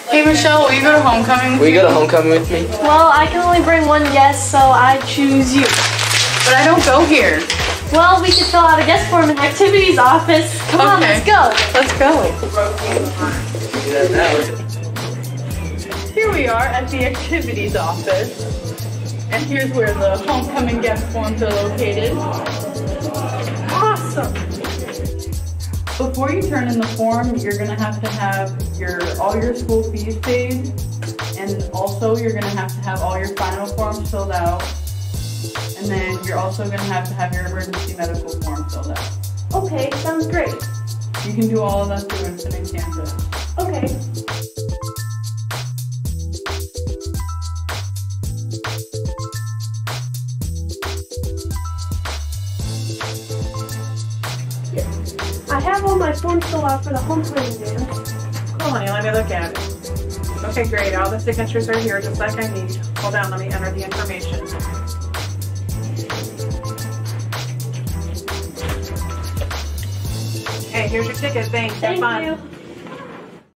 Hey Michelle, will you go to homecoming? Will you go to homecoming with me? Well, I can only bring one guest, so I choose you. But I don't go here. Well, we should fill out a guest form in the activities office. Come on, Okay. let's go. Let's go. Here we are at the activities office. And here's where the homecoming guest forms are located. Awesome! Before you turn in the form, you're gonna have to have all your school fees paid, and also you're gonna have to have all your final forms filled out, and then you're also gonna have to have your emergency medical form filled out. Okay, sounds great. You can do all of that through Infinite Campus. Okay. I have all my forms filled out for the homecoming dance. Cool, honey, let me look at it. Okay, great. All the signatures are here, just like I need. Hold on, let me enter the information. Hey, here's your ticket. Thanks. Have Thank fun. you.